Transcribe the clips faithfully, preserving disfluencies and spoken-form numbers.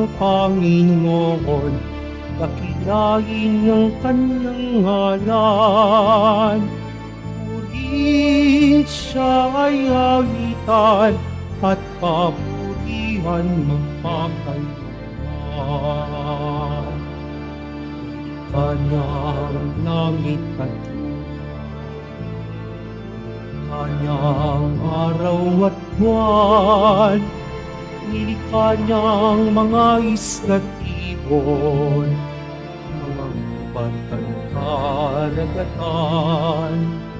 ang Panginoon, dakilain ang kanyang ngalan. Purihin siya ay awitan, at papurihan magpakailanman. Kanyang langit at kanyang araw at buwan, nilikha niyang mga isla't ibon, mga batang karagatan.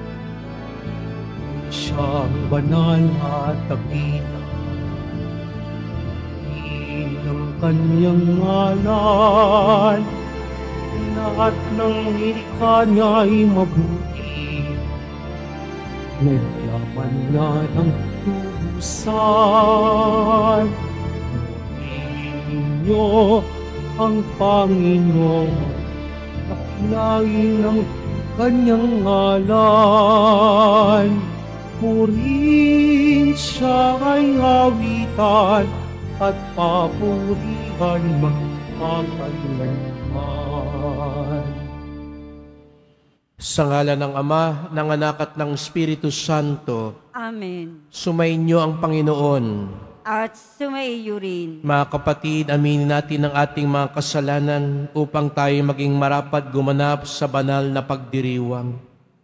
Siyang banal at dakilang, ng kanyang ngalan. Lahat ng nilikha niya ay mabuti, nagyaman niya ng tubusan. Purihin niyo ang Panginoon, dakilain ang kanyang ngalan. Purihin siya ay awitan, at papurihan magpakailanman. Sa ngalan ng Ama, ng Anak at ng Espiritu Santo. Amen. Sumainyo ang Panginoon. At sumaiyo rin. Mga kapatid, aminin natin ang ating mga kasalanan upang tayo maging marapat gumanap sa banal na pagdiriwang.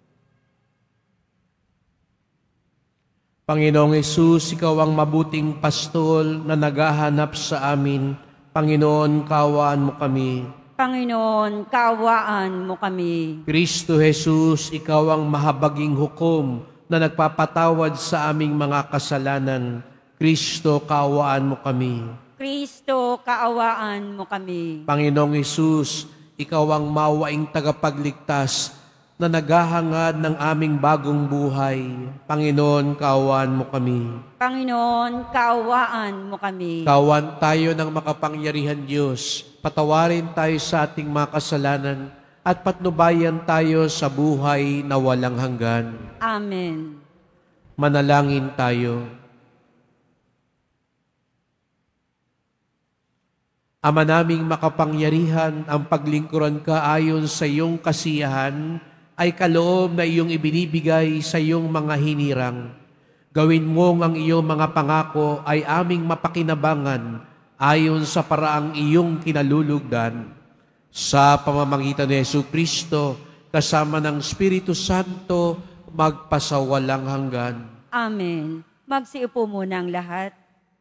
Panginoong Hesus, Ikaw ang mabuting pastol na naghahanap sa amin. Panginoon, kaawaan mo kami. Panginoon, kaawaan mo kami. Kristo Jesus, Ikaw ang mahabaging hukom na nagpapatawad sa aming mga kasalanan. Kristo, kaawaan mo kami. Kristo, kaawaan mo kami. Panginoong Hesus, Ikaw ang mawaing tagapagligtas na naghahangad ng aming bagong buhay. Panginoon, kaawaan mo kami. Panginoon, kaawaan mo kami. Kaawaan tayo ng makapangyarihan Diyos. Patawarin tayo sa ating mga kasalanan at patnubayan tayo sa buhay na walang hanggan. Amen. Manalangin tayo. Ama naming makapangyarihan, ang paglingkuran ka ayon sa iyong kasiyahan ay kaloob na iyong ibinibigay sa iyong mga hinirang. Gawin mong ang iyong mga pangako ay aming mapakinabangan ayon sa paraang iyong kinalulugdan. Sa pamamagitan ni Jesucristo, kasama ng Espiritu Santo, magpasawalang hanggan. Amen. Magsiupo muna ang lahat.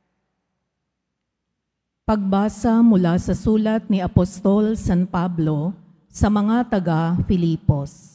Pagbasa mula sa sulat ni Apostol San Pablo sa mga taga-Filipos.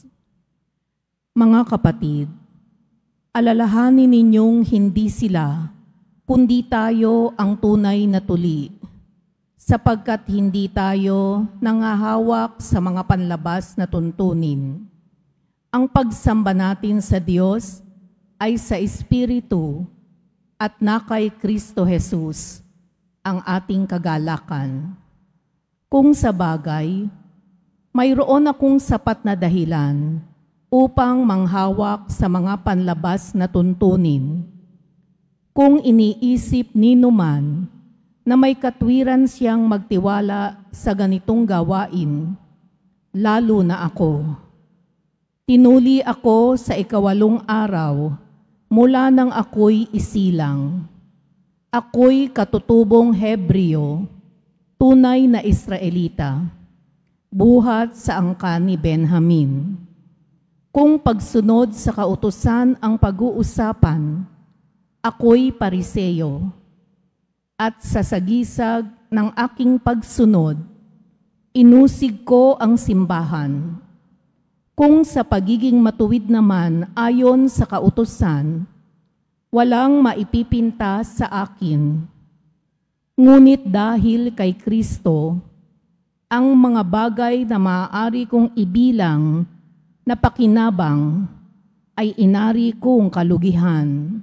Mga kapatid, alalahanin ninyong hindi sila, kundi tayo ang tunay na tuli, sapagkat hindi tayo nangahawak sa mga panlabas na tuntunin. Ang pagsamba natin sa Diyos ay sa Espiritu at na kay Kristo Jesus, ang ating kagalakan. Kung sa bagay, mayroon akong sapat na dahilan upang manghawak sa mga panlabas na tuntunin. Kung iniisip nino man na may katwiran siyang magtiwala sa ganitong gawain, lalo na ako. Tinuli ako sa ikawalong araw mula nang ako'y isilang. Ako'y katutubong Hebreo, tunay na Israelita, buhat sa angkan ni Benjamin. Kung pagsunod sa kautusan ang pag-uusapan, ako'y Pariseo, at sa sagisag ng aking pagsunod, inusig ko ang simbahan. Kung sa pagiging matuwid naman ayon sa kautusan, walang maipipinta sa akin. Ngunit dahil kay Kristo, ang mga bagay na maaari kong ibilang na pakinabang ay inari kong kalugihan.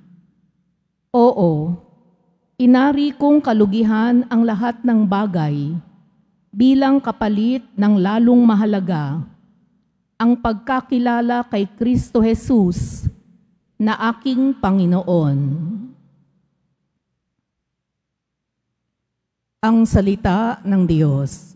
Oo, inari kong kalugihan ang lahat ng bagay bilang kapalit ng lalong mahalaga ang pagkakilala kay Kristo Jesus na aking Panginoon. Ang salita ng Diyos.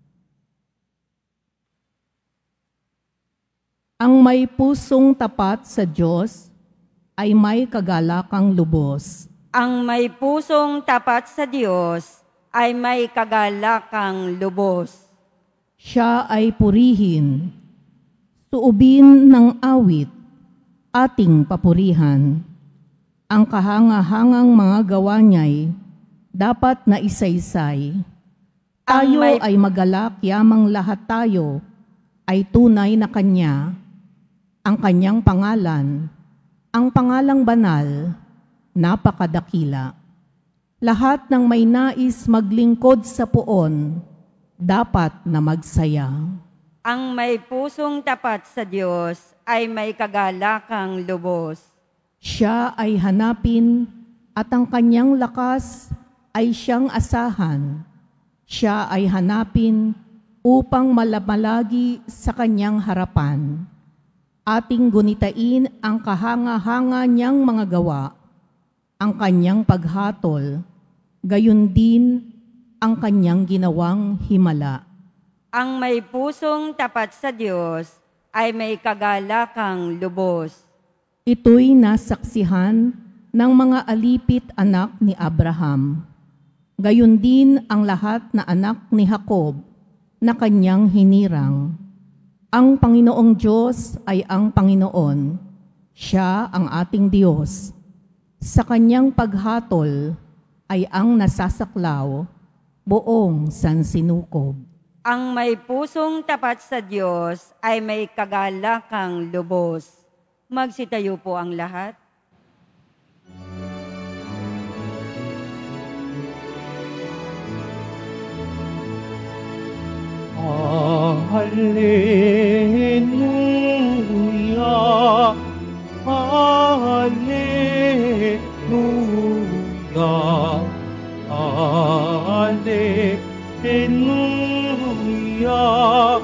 Ang may pusong tapat sa Diyos ay may kagalakang lubos. Ang may pusong tapat sa Diyos ay may kagalakang lubos. Siya ay purihin, suubin ng awit, ating papurihan. Ang kahangahangang mga gawa niya'y dapat na isaysay. Tayo may... ay magalak, yamang lahat tayo ay tunay na Kanya. Ang Kanyang pangalan, ang pangalang banal, napakadakila. Lahat ng may nais maglingkod sa puon, dapat na magsaya. Ang may pusong tapat sa Diyos ay may kagalakang lubos. Siya ay hanapin at ang Kanyang lakas ay siyang asahan. Siya ay hanapin upang malamalagi sa Kanyang harapan. Ating gunitain ang kahanga-hanga niyang mga gawa, ang Kanyang paghatol, gayon din ang Kanyang ginawang himala. Ang may pusong tapat sa Diyos ay may kagalakang lubos. Ito'y nasaksihan ng mga alipit anak ni Abraham. Gayon din ang lahat na anak ni Jacob na kanyang hinirang. Ang Panginoong Diyos ay ang Panginoon. Siya ang ating Diyos. Sa Kanyang paghatol ay ang nasasaklaw, buong sansinukob. Ang may pusong tapat sa Diyos ay may kagalakang lubos. Magsitayo po ang lahat. Hallelujah, Hallelujah, Hallelujah,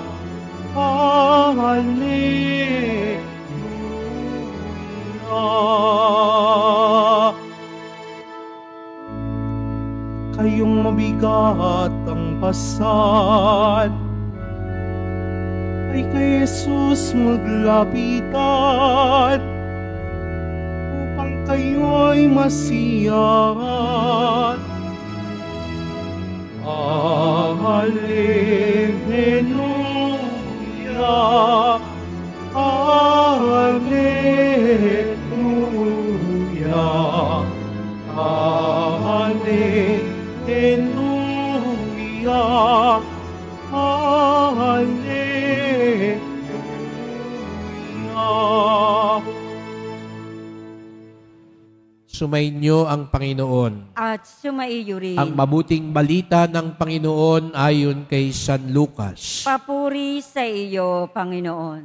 Hallelujah. Kayong mabigat ang pasan, ay kay Jesus maglapitan, upang kayo'y masiyahan. Hallelujah, Hallelujah, Hallelujah, Hallelujah. Sumainyo ang Panginoon. At sumaiyo rin. Ang mabuting balita ng Panginoon ayon kay San Lucas. Papuri sa iyo, Panginoon.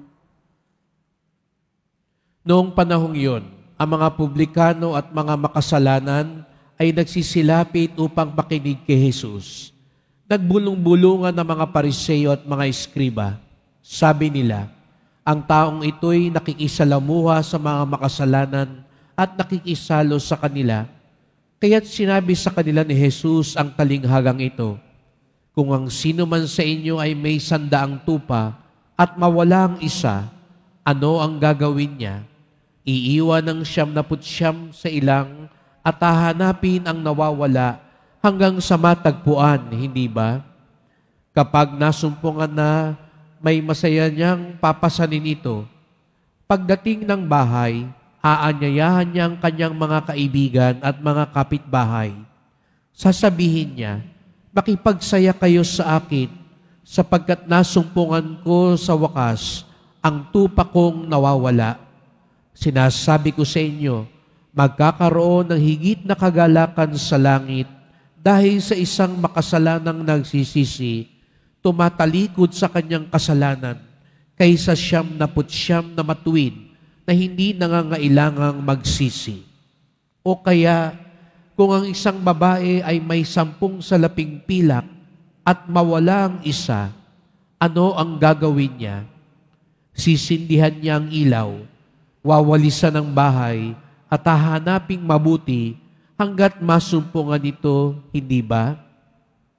Noong panahong iyon, ang mga publikano at mga makasalanan ay nagsisilapit upang makinig kay Jesus. Nagbulong-bulungan ng mga Pariseo at mga Eskriba. Sabi nila, ang taong ito'y nakikisalamuha sa mga makasalanan at nakikisalo sa kanila. Kaya't sinabi sa kanila ni Jesus ang talinghagang ito, kung ang sino man sa inyo ay may sandaang tupa at mawala ang isa, ano ang gagawin niya? Iiwan ng siyam na putsyam sa ilang at hahanapin ang nawawala hanggang sa matagpuan, hindi ba? Kapag nasumpungan na, may masaya niyang papasanin ito. Pagdating ng bahay, aanyayahan niya ang kanyang mga kaibigan at mga kapitbahay. Sasabihin niya, makipagsaya kayo sa akin, sapagkat nasumpungan ko sa wakas ang tupa kong nawawala. Sinasabi ko sa inyo, magkakaroon ng higit na kagalakan sa langit dahil sa isang makasalanang nagsisisi, tumatalikod sa kanyang kasalanan kaysa siyam na putsyam na matuwid na hindi nangangailangang magsisi. O kaya, kung ang isang babae ay may sampung salaping pilak at mawala ang isa, ano ang gagawin niya? Sisindihan niya ang ilaw, wawalisan ang bahay, at hahanaping mabuti hanggat masumpungan ito, hindi ba?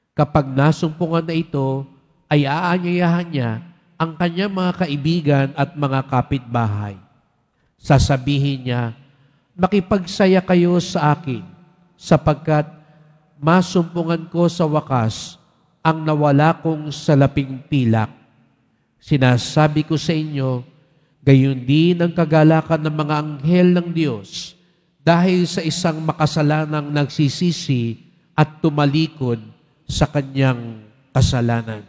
Kapag nasumpungan na ito, ay aanyayahan niya ang kanyang mga kaibigan at mga kapitbahay. Sasabihin niya, makipagsaya kayo sa akin, sapagkat masumpungan ko sa wakas ang nawala kong salaping pilak. Sinasabi ko sa inyo, gayon din ang kagalakan ng mga anghel ng Diyos dahil sa isang makasalanang nagsisisi at tumalikod sa kanyang kasalanan.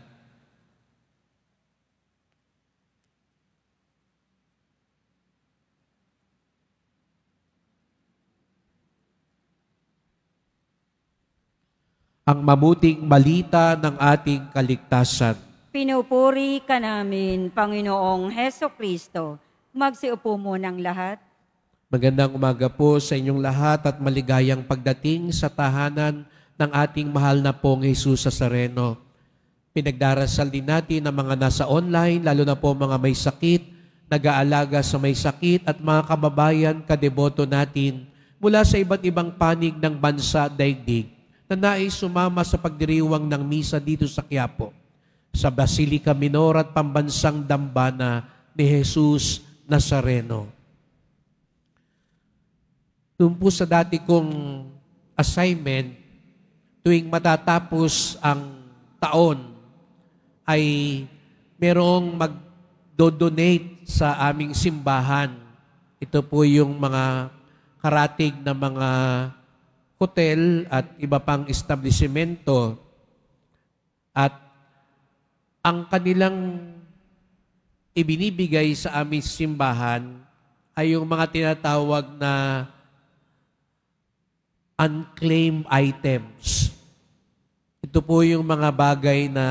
Ang mabuting balita ng ating kaligtasan. Pinupuri ka namin, Panginoong Heso Kristo. Magsiupo mo ng lahat. Magandang umaga po sa inyong lahat at maligayang pagdating sa tahanan ng ating mahal na pong Jesus Nazareno. Pinagdarasal din natin ang mga nasa online, lalo na po mga may sakit, nag-aalaga sa may sakit at mga kababayan kadeboto natin mula sa iba't ibang panig ng bansa at daigdig na nais sumama sa pagdiriwang ng misa dito sa Quiapo, sa Basilica Minor at Pambansang Dambana ni Jesus Nazareno. Doon po sa dati kong assignment, tuwing matatapos ang taon, ay merong mag-donate sa aming simbahan. Ito po yung mga karatig na mga hotel at iba pang establishmento. At ang kanilang ibinibigay sa aming simbahan ay yung mga tinatawag na unclaimed items. Ito po yung mga bagay na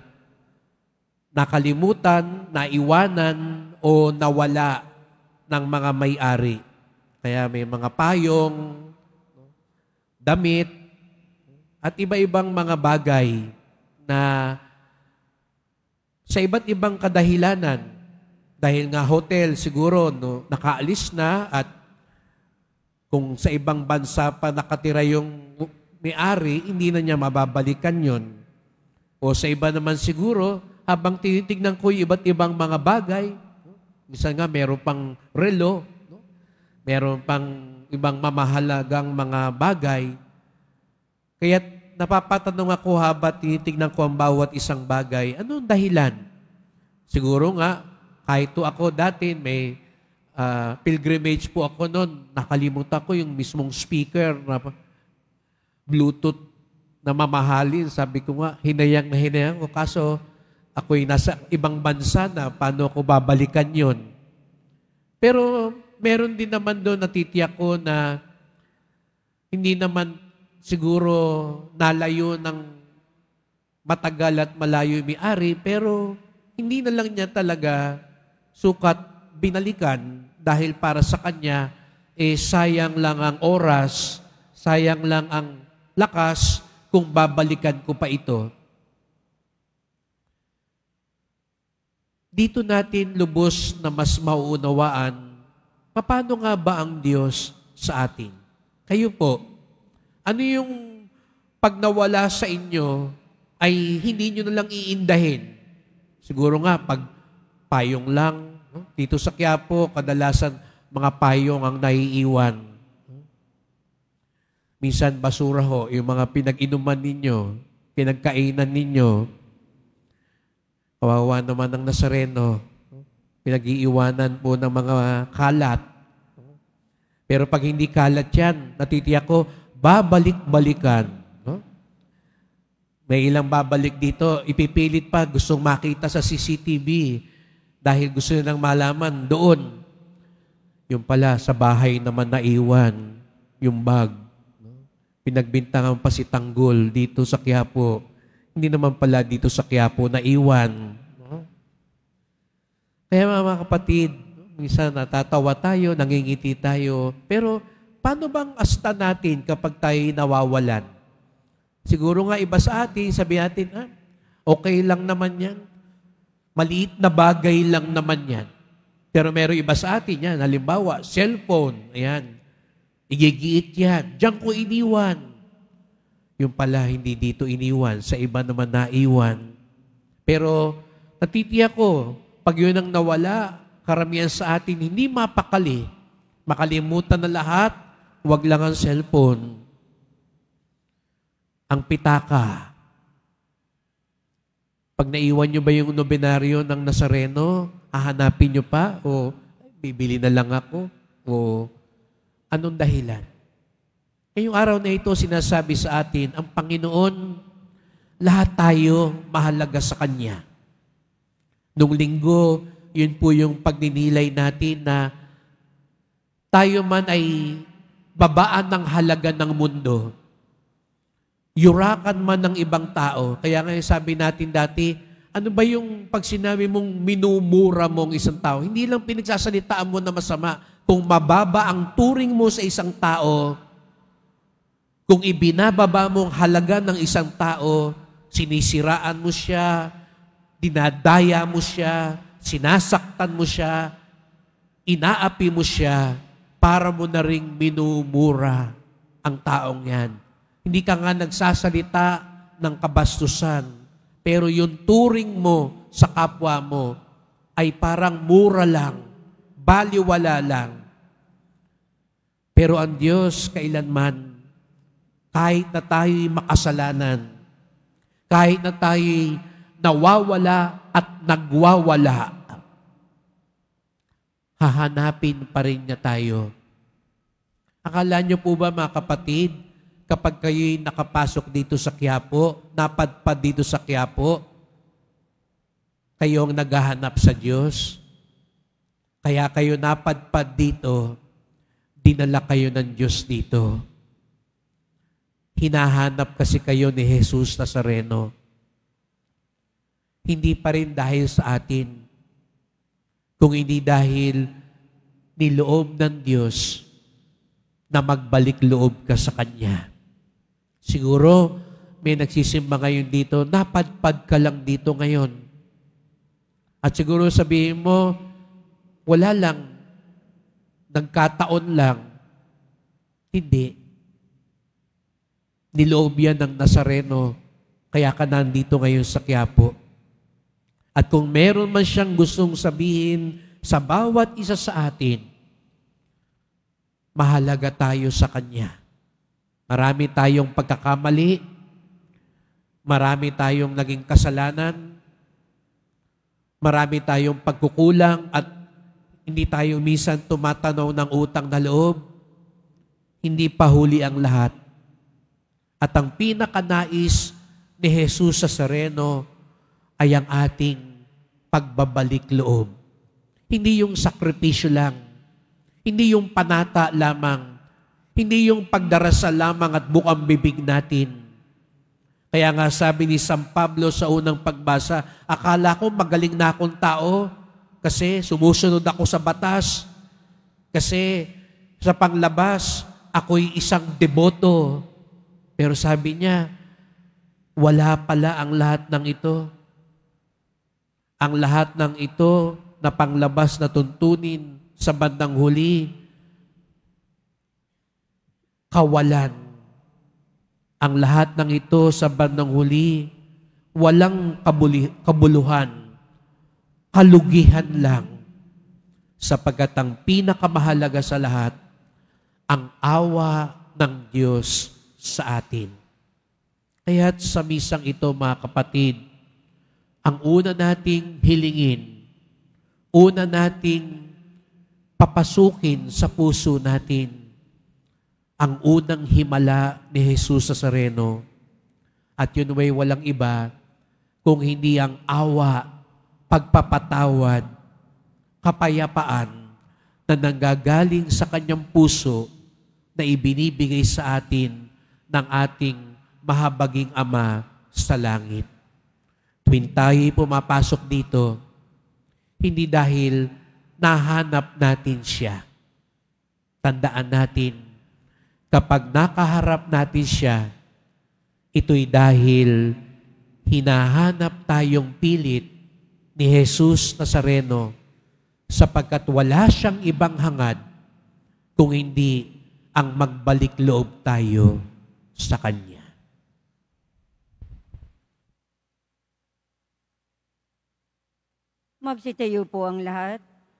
nakalimutan, naiwanan, o nawala ng mga may-ari. Kaya may mga payong, damit, at iba-ibang mga bagay na sa iba't ibang kadahilanan, dahil nga hotel siguro no, nakaalis na at kung sa ibang bansa pa nakatira yung may-ari, hindi na niya mababalikan yon. O sa iba naman siguro, habang tinitignan ko yung iba't ibang mga bagay, minsan nga meron pang relo, no? Meron pang ibang mamahalagang mga bagay. Kaya napapatanong ako habang tinitignan ko ang bawat isang bagay, anong dahilan? Siguro nga, kahit to ako dati, may uh, pilgrimage po ako noon, nakalimutan ko yung mismong speaker na Bluetooth na mamahalin. Sabi ko nga, hinayang na hinayang ko. Kaso, ako'y nasa ibang bansa na, paano ko babalikan yon? Pero, meron din naman doon natitiyak ko na hindi naman siguro nalayo ng matagal at malayo yung may-ari, pero hindi na lang niya talaga sukat binalikan dahil para sa kanya, eh, sayang lang ang oras, sayang lang ang lakas kung babalikan ko pa ito. Dito natin lubos na mas mauunawaan, paano nga ba ang Diyos sa atin? Kayo po, ano yung pag nawala sa inyo ay hindi nyo na lang iindahin? Siguro nga, pag payong lang, no? Dito sa Quiapo, kadalasan mga payong ang naiiwan. Minsan basura ho, yung mga pinag-inuman ninyo, pinagkainan ninyo, kawawa naman ng Nazareno, pinag-iiwanan po ng mga kalat. Pero pag hindi kalat yan, natitiyak ko, babalik-balikan. No? May ilang babalik dito, ipipilit pa, gustong makita sa C C T V dahil gusto nilang malaman doon. Yung pala, sa bahay naman naiwan yung bag. No? Pinagbintangan pa si Tanggol dito sa Quiapo. Hindi naman pala dito sa Quiapo naiwan. No? Kaya mga kapatid, minsan natatawa tayo, nangingiti tayo, pero paano bang asta natin kapag tayo nawawalan? Siguro nga iba sa atin, sabi natin, ah, okay lang naman yan. Maliit na bagay lang naman yan. Pero meron iba sa atin yan. Halimbawa, cellphone, ayan. Igigiit yan. Diyan ko iniwan. yung pala hindi dito iniwan, sa iba naman naiwan. Pero natitiyak ko, pag yun ang nawala, karamihan sa atin, hindi mapakali. Makalimutan na lahat, wag lang ang cellphone. Ang pitaka. Pag naiwan nyo ba yung nobenaryo ng Nazareno, hahanapin nyo pa? O bibili na lang ako? O anong dahilan? Ngayong araw na ito, sinasabi sa atin, ang Panginoon, lahat tayo mahalaga sa Kanya. Nung linggo, yun po yung pagninilay natin na tayo man ay babaan ng halaga ng mundo. Yurakan man ng ibang tao. Kaya nga sabi natin dati, ano ba yung pag sinabi mong minumura mong isang tao? Hindi lang pinagsasalitaan mo na masama. Kung mababa ang turing mo sa isang tao, kung ibinababa mo ang halaga ng isang tao, sinisiraan mo siya, dinadaya mo siya, sinasaktan mo siya, inaapi mo siya, para mo na ring minumura ang taong yan. Hindi ka nga nagsasalita ng kabastusan, pero yung turing mo sa kapwa mo ay parang mura lang, baliwala lang. Pero ang Diyos kailanman, kahit na tayo'y makasalanan, kahit na tayo'y nawawala at nagwawala, hahanapin pa rin niya tayo. Akala niyo po ba mga kapatid, kapag kayo'y nakapasok dito sa Quiapo, napadpad dito sa Quiapo, kayo ang naghahanap sa Diyos? Kaya kayo napadpad dito, dinala kayo ng Diyos dito. Hinahanap kasi kayo ni Jesus Nazareno. Hindi pa rin dahil sa atin, kung hindi dahil niloob ng Diyos na magbalik loob ka sa Kanya. Siguro, may nagsisimba ngayon dito, napadpad ka lang dito ngayon. At siguro sabihin mo, wala lang, nagkataon lang. Hindi. Niloob yan ng Nazareno, kaya ka nandito ngayon sa Quiapo. At kung meron man siyang gustong sabihin sa bawat isa sa atin, mahalaga tayo sa Kanya. Marami tayong pagkakamali, marami tayong naging kasalanan, marami tayong pagkukulang at hindi tayo minsan tumatanaw ng utang na loob. Hindi pa huli ang lahat. At ang pinakanais ni Jesus Nazareno ay ang ating pagbabalik loob. Hindi yung sakripisyo lang. Hindi yung panata lamang. Hindi yung pagdarasal lamang at bukang bibig natin. Kaya nga sabi ni San Pablo sa unang pagbasa, akala ko magaling na akong tao kasi sumusunod ako sa batas. Kasi sa panglabas, ako'y isang deboto. Pero sabi niya, wala pala ang lahat ng ito. Ang lahat ng ito na panglabas na tuntunin sa bandang huli, kawalan. Ang lahat ng ito sa bandang huli, walang kabuli, kabuluhan, kalugihan lang, sapagkat ang pinakamahalaga sa lahat, ang awa ng Diyos sa atin. Kaya't sa misang ito, mga kapatid, ang una nating hilingin, una nating papasukin sa puso natin, ang unang himala ni Jesus Nazareno. At yun ay walang iba kung hindi ang awa, pagpapatawad, kapayapaan na nanggagaling sa kanyang puso na ibinibigay sa atin ng ating mahabaging Ama sa langit. Tuwing tayo'y pumapasok dito, hindi dahil nahanap natin siya. Tandaan natin, kapag nakaharap natin siya, ito'y dahil hinahanap tayong pilit ni Jesus Nazareno sapagkat wala siyang ibang hangad kung hindi ang magbalik loob tayo sa Kanya. Magsitayo po ang lahat.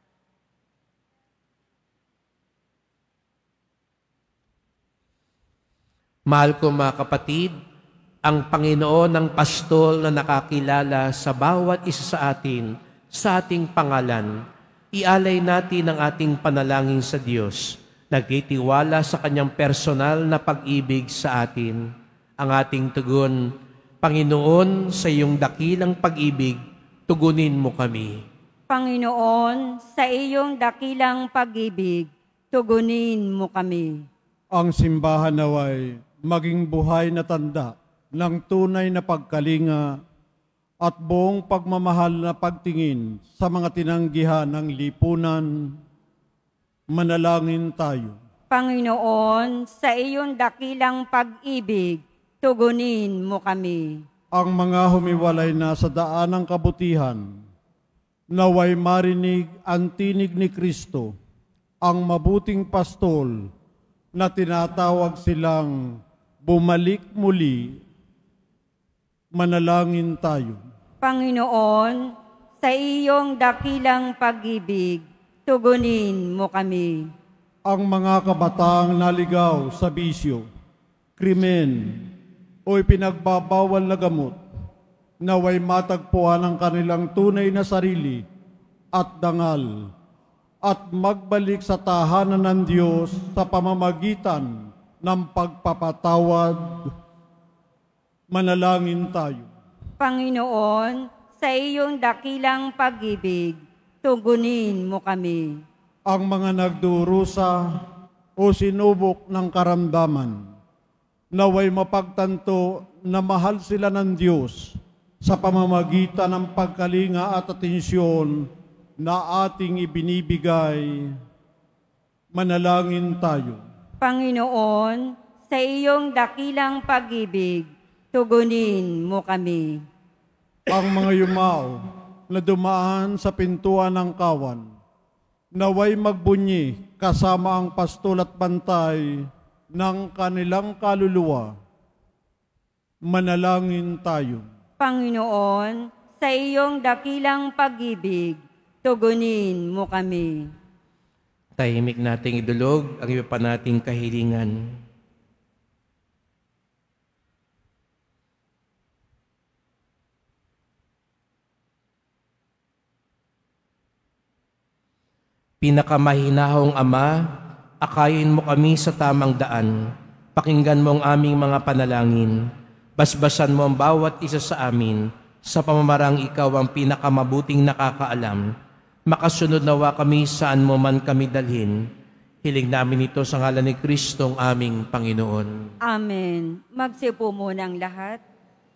Mahal ko mga kapatid, ang Panginoon ng pastol na nakakilala sa bawat isa sa atin, sa ating pangalan, ialay natin ang ating panalangin sa Diyos, nagtitiwala sa Kanyang personal na pag-ibig sa atin. Ang ating tugon, Panginoon, sa iyong dakilang pag-ibig, tugunin mo kami. Panginoon, sa iyong dakilang pag-ibig, tugunin mo kami. Ang simbahan naway maging buhay na tanda ng tunay na pagkalinga at buong pagmamahal na pagtingin sa mga tinanggihan ng lipunan. Manalangin tayo. Panginoon, sa iyong dakilang pag-ibig, tugunin mo kami. Ang mga humiwalay na sa daan ng kabutihan, naway marinig ang tinig ni Kristo, ang mabuting pastol na tinatawag silang bumalik muli. Manalangin tayo. Panginoon, sa iyong dakilang pag-ibig, tugunin mo kami. Ang mga kabataang naligaw sa bisyo, krimen, o ipinagbabawal na gamot, naway matagpuan ang kanilang tunay na sarili at dangal, at magbalik sa tahanan ng Diyos sa pamamagitan ng pagpapatawad. Manalangin tayo. Panginoon, sa iyong dakilang pag-ibig, tugunin mo kami. Ang mga nagdurusa o sinubok ng karamdaman, naway mapagtanto na mahal sila ng Diyos sa pamamagitan ng pagkalinga at atensyon na ating ibinibigay. Manalangin tayo. Panginoon, sa iyong dakilang pag-ibig, tugunin mo kami. Ang mga yumao na dumaan sa pintuan ng kawan, naway magbunyi kasama ang pastol at bantay ng kanilang kaluluwa. Manalangin tayo. Panginoon, sa iyong dakilang pag-ibig, tugunin mo kami. Tahimik nating idulog ang iba pa nating kahilingan. Pinakamahinahong Ama, akayin mo kami sa tamang daan. Pakinggan mo ang aming mga panalangin. Basbasan mo ang bawat isa sa amin sa pamamarang ikaw ang pinakamabuting nakakaalam. Makasunod nawa kami saan mo man kami dalhin. Hiling namin ito sa ngalan ni Kristong aming Panginoon. Amen. Magsipo muna ang lahat.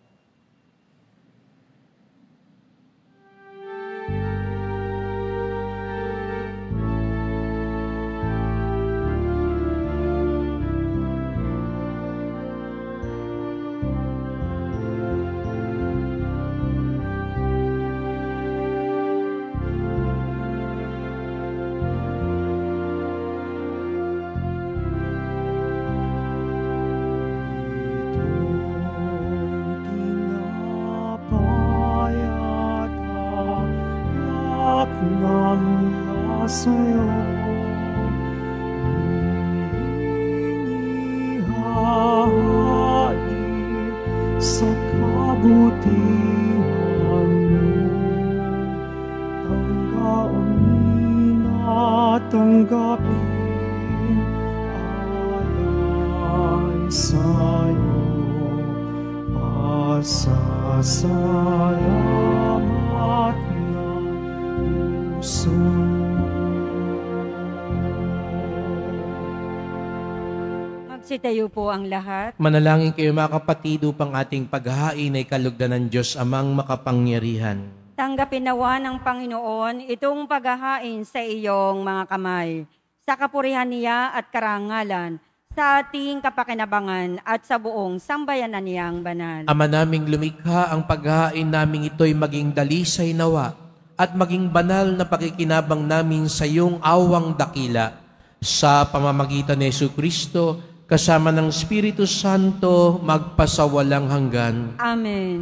Magsitayo po ang lahat. Manalangin kayo mga kapatid upang ating paghahain ay kalugdan ng Diyos amang makapangyarihan. Tanggapin nawa ng Panginoon itong paghahain sa iyong mga kamay, sa kapurihan niya at karangalan, sa ating kapakinabangan at sa buong sambayanan niyang banal. Ama naming lumikha, ang paghahain naming ito'y maging dalisay nawa at maging banal na pakikinabang namin sa iyong awang dakila. Sa pamamagitan ni Jesucristo, kasama ng Espiritu Santo, magpasawalang hanggan. Amen.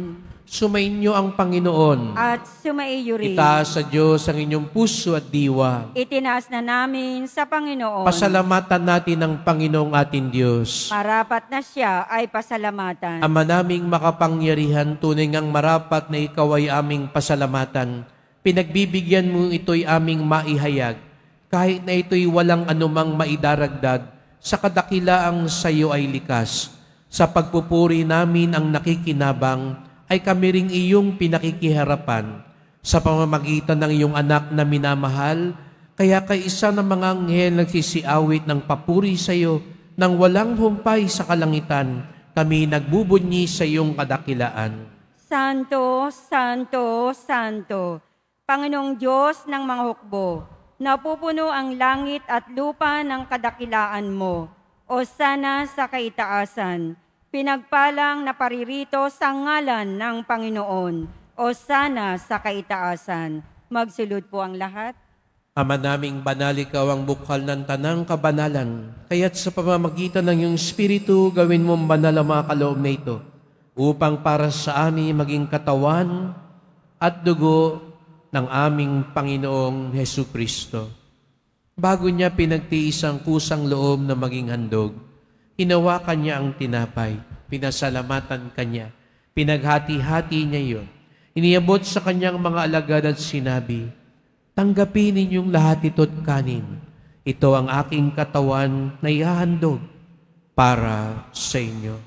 Sumainyo ang Panginoon. At sumaiyo rin. Itaas sa Diyos ang inyong puso at diwa. Itinaas na namin sa Panginoon. Pasalamatan natin ang Panginoong ating Diyos. Marapat na siya ay pasalamatan. Ama naming makapangyarihan, tunay ngang marapat na ikaw ay aming pasalamatan. Pinagbibigyan mo ito'y aming maihayag, kahit na ito'y walang anumang maidaragdag, sa kadakilaang sa iyo ay likas. Sa pagpupuri namin ang nakikinabang, ay kami ring iyong pinakikiharapan sa pamamagitan ng iyong anak na minamahal, kaya kay isa ng mga anghel nagsisiawit ng papuri sa iyo nang walang humpay sa kalangitan, kami nagbubunyi sa iyong kadakilaan. Santo, Santo, Santo, Panginoong Diyos ng mga hukbo, napupuno ang langit at lupa ng kadakilaan mo, o sana sa kaitaasan. Pinagpalang na paririto sa ngalan ng Panginoon, o sana sa kaitaasan. Magsulod po ang lahat. Ama naming banal, ikaw ang bukal ng tanang kabanalan, kaya't sa pamamagitan ng iyong Espiritu, gawin mong banal ang mga kaloob na ito, upang para sa amin maging katawan at dugo ng aming Panginoong Hesu Kristo. Bago niya pinagtiis ang kusang loob na maging handog, hinawakan niya ang tinapay, pinasalamatan kanya, pinaghati-hati niya iyon. Iniabot sa kanyang mga alagad at sinabi, tanggapin ninyong lahat ito't kanin. Ito ang aking katawan na ihahandog para sa inyo.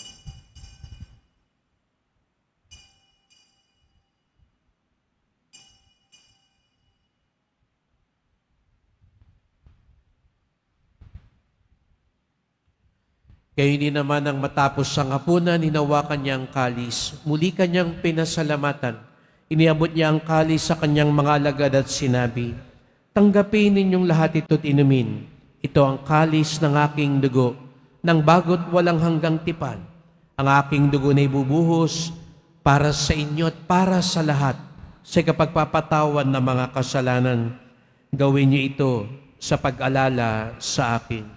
Kayo din naman ang matapos ang hapunan, hinawakan niya ang kalis. Muli kanyang pinasalamatan. Iniabot niya ang kalis sa kanyang mga alagad at sinabi, tanggapin ninyong lahat ito't inumin. Ito ang kalis ng aking dugo, ng bago't walang hanggang tipan. Ang aking dugo na ibubuhos para sa inyo at para sa lahat sa kapagpapatawan ng mga kasalanan. Gawin niyo ito sa pag-alala sa akin.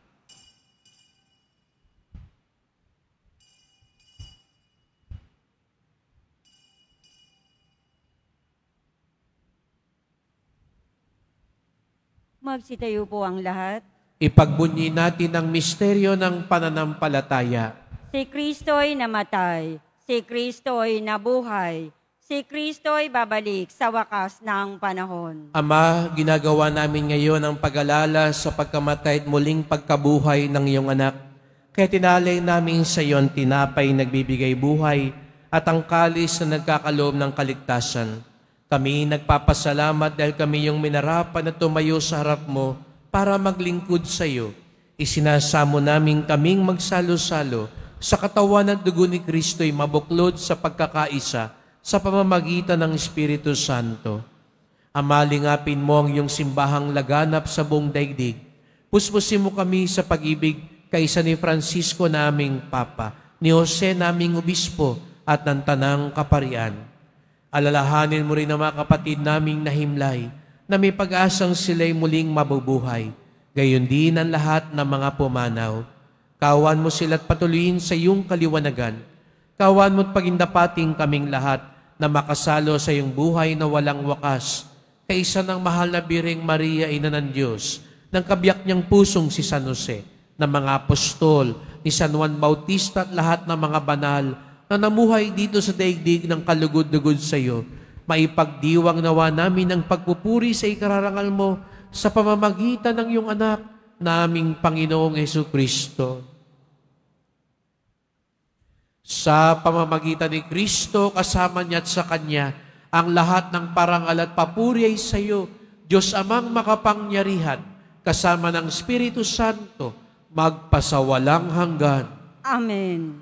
Magsitayo po ang lahat. Ipagbunyi natin ang misteryo ng pananampalataya. Si Kristo'y namatay, si Kristo'y nabuhay, si Kristo'y babalik sa wakas ng panahon. Ama, ginagawa namin ngayon ang pag-alala sa pagkamatay at muling pagkabuhay ng iyong anak. Kaya tinalay namin sa iyo ang tinapay nagbibigay buhay at ang kalis na nagkakaloob ng kaligtasan. Kami nagpapasalamat dahil kami yung minarapan na tumayo sa harap mo para maglingkod sa iyo. Isinasamo namin kaming magsalo-salo sa katawan at dugo ni Kristo'y mabuklod sa pagkakaisa sa pamamagitan ng Espiritu Santo. Ama, lingapin mo ang iyong simbahang laganap sa buong daigdig. Puspusin mo kami sa pag-ibig kaisa ni Francisco naming Papa, ni Jose naming Obispo at ng Tanang Kaparian. Alalahanin mo rin ang mga kapatid naming nahimlay na may pag-asang sila'y muling mabubuhay. Gayon din ang lahat ng mga pumanaw. Kawan mo sila't patuloyin sa iyong kaliwanagan. Kawan mo't pagindapating kaming lahat na makasalo sa iyong buhay na walang wakas. Kaisa ng mahal na Birheng Maria, Ina ng Diyos, ng kabiyak niyang pusong si San Jose, ng mga apostol, ni San Juan Bautista at lahat ng mga banal na namuhay dito sa daigdig ng kalugod-lugod sa iyo, maipagdiwang nawa namin ang pagpupuri sa ikararangal mo sa pamamagitan ng iyong anak, naming Panginoong Hesu Kristo. Sa pamamagitan ni Kristo, kasama niya at sa Kanya, ang lahat ng parangal at papuri ay sa iyo, Diyos Amang makapangyarihan, kasama ng Espiritu Santo, magpasawalang hanggan. Amen.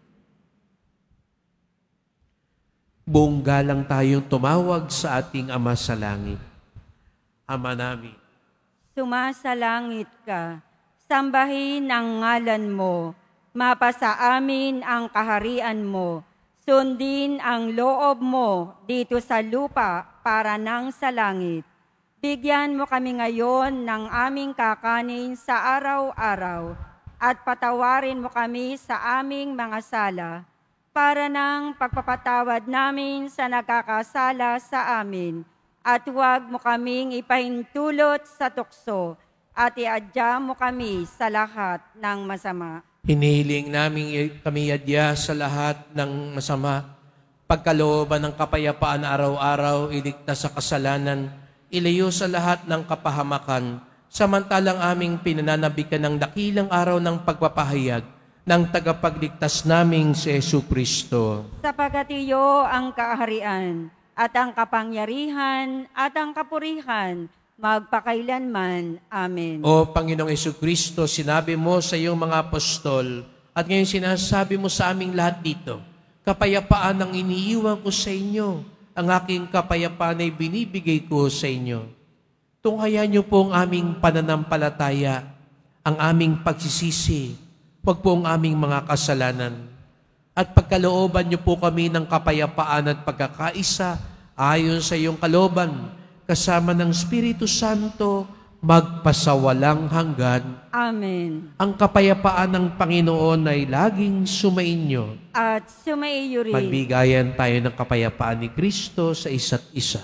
Buong galang tayong tumawag sa ating Ama sa langit. Ama namin, Sumasalangit ka, sambahin ang ngalan mo, mapasa amin ang kaharian mo, sundin ang loob mo dito sa lupa para nang sa langit. Bigyan mo kami ngayon ng aming kakanin sa araw-araw at patawarin mo kami sa aming mga sala, para ng pagpapatawad namin sa nagkakasala sa amin. At huwag mo kaming ipahintulot sa tukso at iadya mo kami sa lahat ng masama. Hinihiling namin kami adya sa lahat ng masama, pagkalooban ng kapayapaan araw-araw, iligtas sa kasalanan, ilayo sa lahat ng kapahamakan, samantalang aming pinananabikan ng dakilang araw ng pagpapahayag ng tagapagligtas naming si Jesucristo. Sapagkat iyo ang kaharian at ang kapangyarihan at ang kapurihan magpakailanman. Amen. O Panginoong Jesucristo, sinabi mo sa iyong mga apostol at ngayon sinasabi mo sa aming lahat dito, kapayapaan ang iniiwan ko sa inyo, ang aking kapayapaan ay binibigay ko sa inyo. Tunghayan niyo po ang aming pananampalataya, ang aming pagsisisi, wag po ang aming mga kasalanan. At pagkalooban niyo po kami ng kapayapaan at pagkakaisa ayon sa iyong kalooban, kasama ng Espiritu Santo, magpasawalang hanggan. Amen. Ang kapayapaan ng Panginoon ay laging sumainyo. At sumaiyo rin. Magbigayan tayo ng kapayapaan ni Kristo sa isa't isa.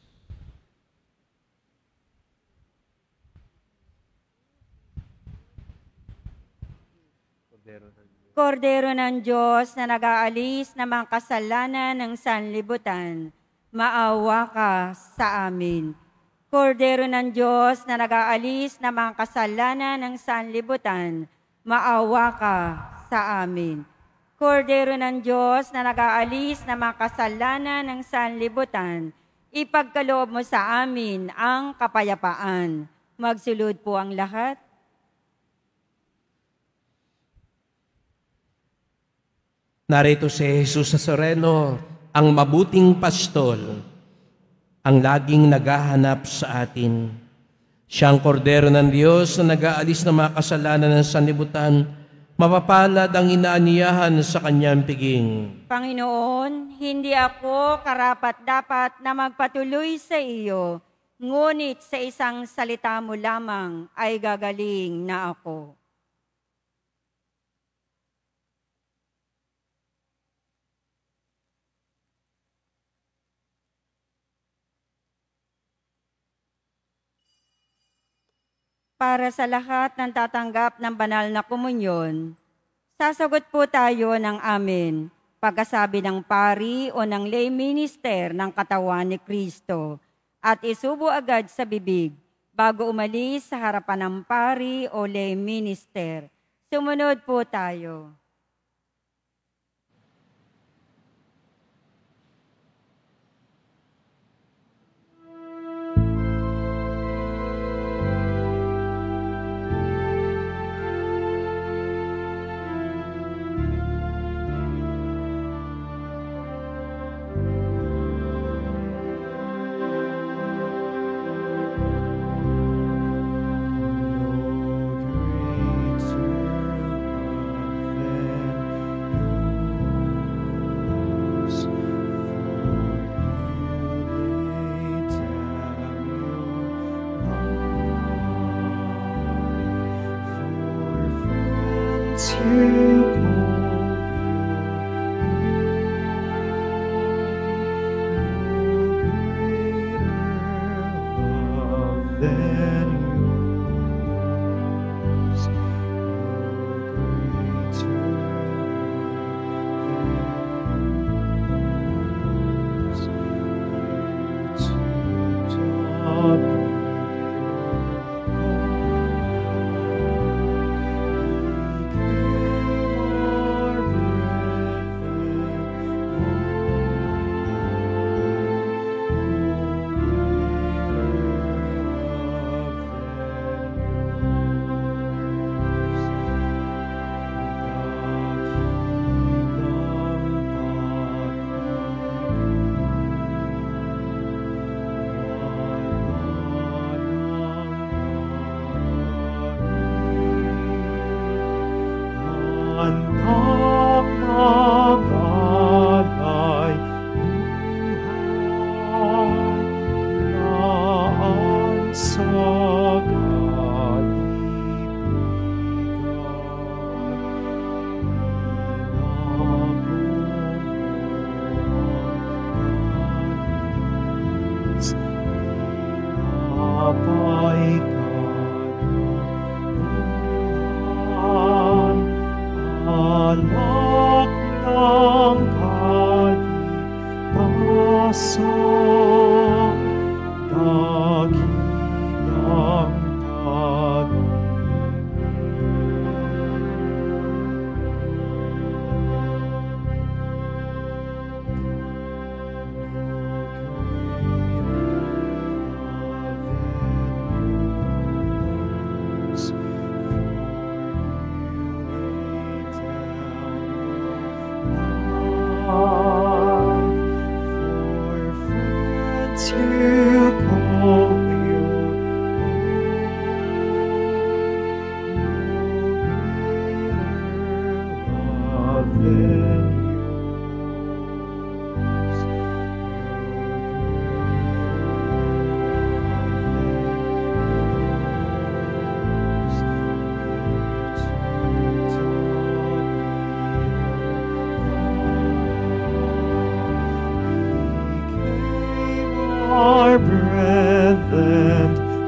Kordero ng Diyos na nag-aalis ng mga kasalanan ng sanlibutan, maawa ka sa amin. Kordero ng Diyos na nag-aalis ng mga kasalanan ng sanlibutan, maawa ka sa amin. Kordero ng Diyos na nag-aalis ng mga kasalanan ng sanlibutan, ipagkaloob mo sa amin ang kapayapaan. Magsulod po ang lahat. Narito si Jesus Nazareno, ang mabuting pastol, ang laging naghahanap sa atin. Siyang kordero ng Diyos na nag-aalis ng mga kasalanan ng sanlibutan, mapapalad ang inaaniyahan sa kanyang piging. Panginoon, hindi ako karapat-dapat na magpatuloy sa iyo, ngunit sa isang salita mo lamang ay gagaling na ako. Para sa lahat ng tatanggap ng banal na komunyon, sasagot po tayo ng amen, pagkasabi ng pari o ng lay minister ng katawan ni Kristo, at isubo agad sa bibig bago umalis sa harapan ng pari o lay minister. Sumunod po tayo.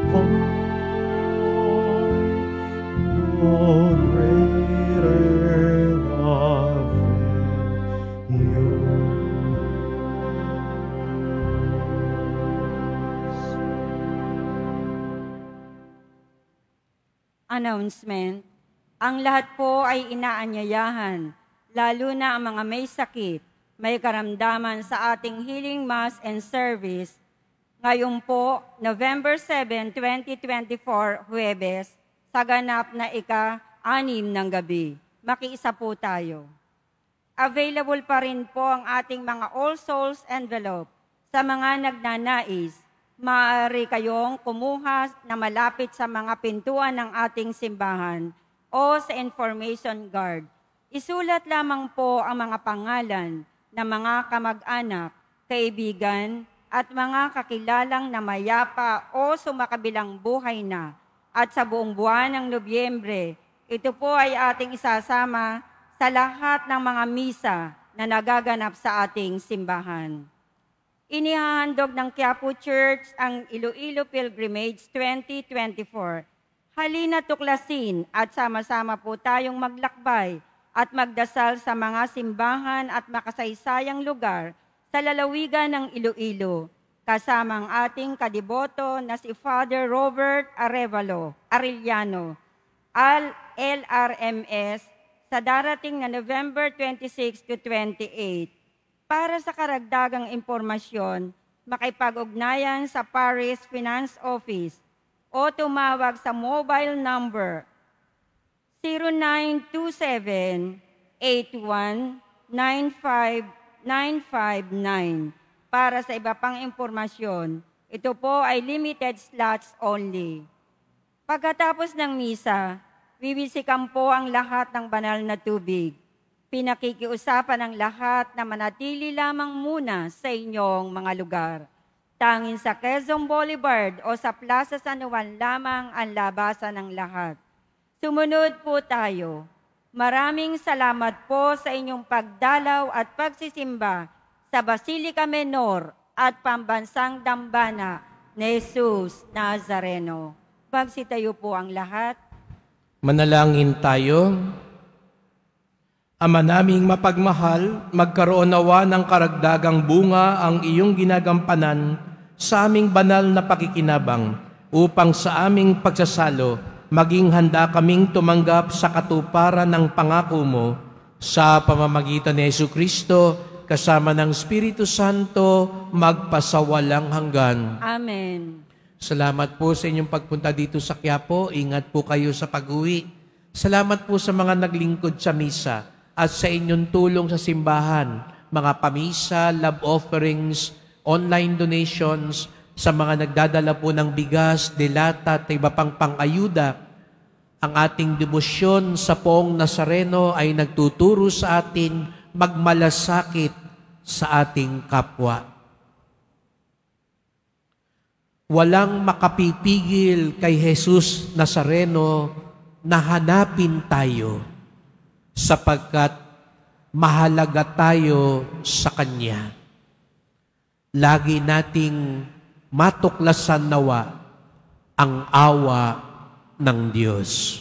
No greater love than yours. Announcement. Ang lahat po ay inaanyayahan, lalo na ang mga may sakit, may karamdaman sa ating healing mass and service. Ngayon po, November seventh, twenty twenty-four, Huwebes, sa ganap na ika-anim ng gabi. Makiisa po tayo. Available pa rin po ang ating mga All Souls envelope sa mga nagnanais. Maaari kayong kumuha na malapit sa mga pintuan ng ating simbahan o sa information guard. Isulat lamang po ang mga pangalan ng mga kamag-anak, kaibigan, at mga kakilalang na mayapa o sumakabilang buhay na. At sa buong buwan ng Nobyembre, ito po ay ating isasama sa lahat ng mga misa na nagaganap sa ating simbahan. Inihahandog ng Quiapo Church ang Iloilo Pilgrimage twenty twenty-four. Halina tuklasin at sama-sama po tayong maglakbay at magdasal sa mga simbahan at makasaysayang lugar sa lalawigan ng Iloilo, kasama ang ating kadiboto na si Father Robert Arevalo, Arellano, L R M S, sa darating na November twenty-six to twenty-eight. Para sa karagdagang impormasyon, makipag-ugnayan sa Paris Finance Office o tumawag sa mobile number zero nine two seven, eight one, nine five nine five nine. Para sa iba pang impormasyon, ito po ay limited slots only. Pagkatapos ng misa, wiwisikan po ang lahat ng banal na tubig. Pinakikiusapan ang lahat na manatili lamang muna sa inyong mga lugar. Tanging sa Quezon Boulevard o sa Plaza San Juan lamang ang labasan ng lahat. Sumunod po tayo. Maraming salamat po sa inyong pagdalaw at pagsisimba sa Basilica Menor at Pambansang Dambana ni Jesus Nazareno. Pagsitayo po ang lahat. Manalangin tayo. Ama naming mapagmahal, magkaroon nawa ng karagdagang bunga ang iyong ginagampanan sa aming banal na pakikinabang upang sa aming pagsasalo maging handa kaming tumanggap sa katuparan ng pangako mo sa pamamagitan ni Jesucristo kasama ng Espiritu Santo magpasawalang hanggan. Amen. Salamat po sa inyong pagpunta dito sa Quiapo. Ingat po kayo sa pag-uwi. Salamat po sa mga naglingkod sa misa at sa inyong tulong sa simbahan, mga pamisa, love offerings, online donations, sa mga nagdadala po ng bigas, delata at iba pang pang-ayuda. Ang ating debosyon sa Poong Nazareno ay nagtuturo sa atin magmalasakit sa ating kapwa. Walang makapipigil kay Jesus Nazareno na hanapin tayo sapagkat mahalaga tayo sa Kanya. Lagi nating matuklasan nawa ang awa ng Diyos.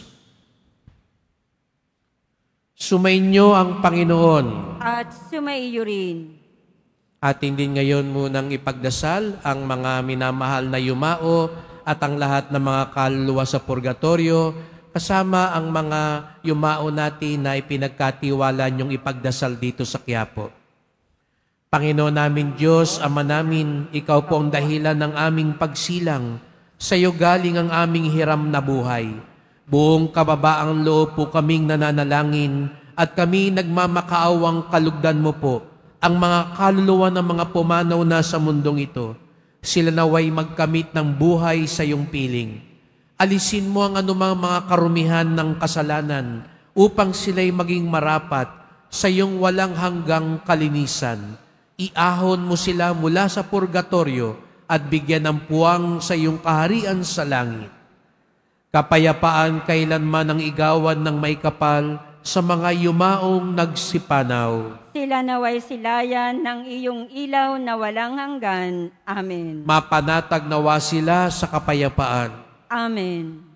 Sumainyo ang Panginoon. At sumaiyo rin. Atin din ngayon munang ipagdasal ang mga minamahal na yumao at ang lahat ng mga kaluluwa sa purgatorio, kasama ang mga yumao natin na ipinagkatiwala niyong ipagdasal dito sa Quiapo. Panginoon namin Diyos, Ama namin, Ikaw po ang dahilan ng aming pagsilang. Sa iyo galing ang aming hiram na buhay. Buong kababaang loob po kaming nananalangin at kami nagmamakaawang kalugdan mo po ang mga kaluluwa ng mga pumanaw na sa mundong ito. Sila naway magkamit ng buhay sa iyong piling. Alisin mo ang anumang mga karumihan ng kasalanan upang sila'y maging marapat sa iyong walang hanggang kalinisan. Iahon mo sila mula sa purgatorio at bigyan ng puwang sa iyong kaharian sa langit. Kapayapaan kailanman ang igawan ng may kapal sa mga yumaong nagsipanaw. Sila naway silayan ng iyong ilaw na walang hanggan. Amen. Mapanatag nawa sila sa kapayapaan. Amen.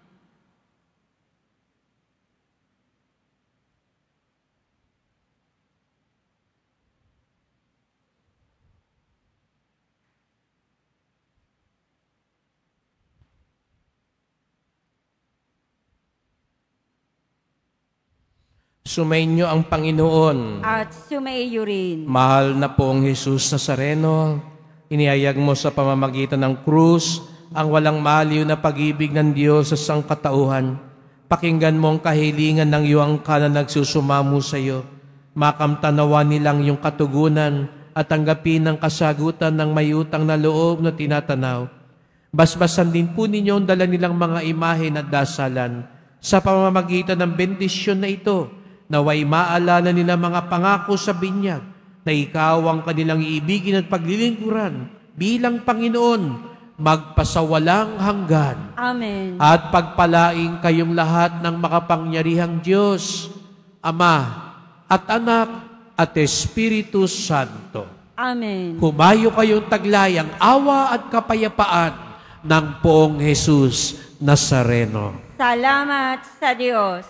Sumainyo ang Panginoon. At sumaiyo rin. Mahal na pong Jesus Nazareno, inihayag mo sa pamamagitan ng krus ang walang maliw na pag-ibig ng Diyos sa sangkatauhan. Pakinggan mo ang kahilingan ng iyong angka na nagsusumamo sa iyo. Makamtanawa nilang iyong katugunan at tanggapin ang kasagutan ng may utang na loob na tinatanaw. Basbasan din po ninyo ang dala nilang mga imahen at dasalan sa pamamagitan ng bendisyon na ito. Naway maalala nila mga pangako sa binyag na ikaw ang kanilang iibigin at paglilingkuran bilang Panginoon magpasawalang hanggan. Amen. At pagpalaing kayong lahat ng makapangyarihang Diyos, Ama at Anak at Espiritu Santo. Amen. Humayo kayong taglayang awa at kapayapaan ng poong Jesus Nazareno. Salamat sa Diyos.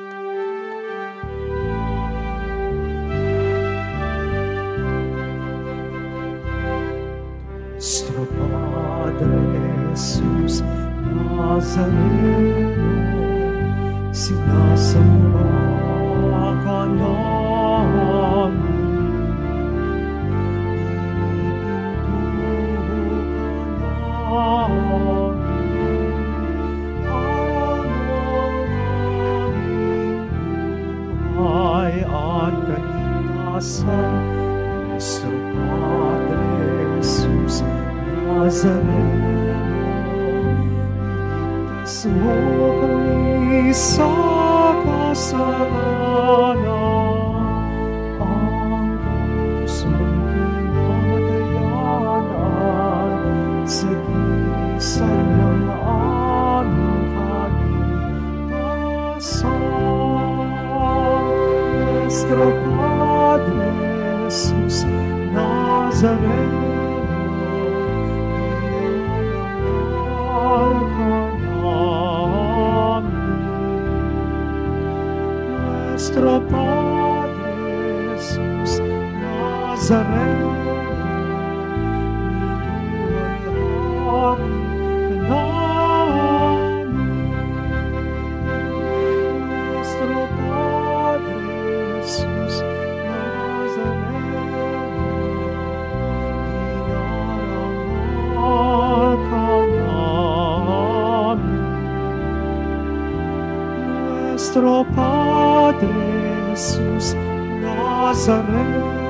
Nuestro Padre Jesus Nazareno, sinasamba ka namin. Ay at kalikasan, Nuestro Padre Jesus Nazareno, iligtas mo kami sa kasalanan. Ang krus mong pinagdayanan, sa gisan ng aming kaligtasan. Nuestro Padre Jesus Nazareno, inalangin ka namin. Nuestro Padre Jesus Nazareno, inalangin ka namin. Nuestro Padre Jesus Nazareno, inarangal ka namin. Nuestro Padre Jesus Nazareno,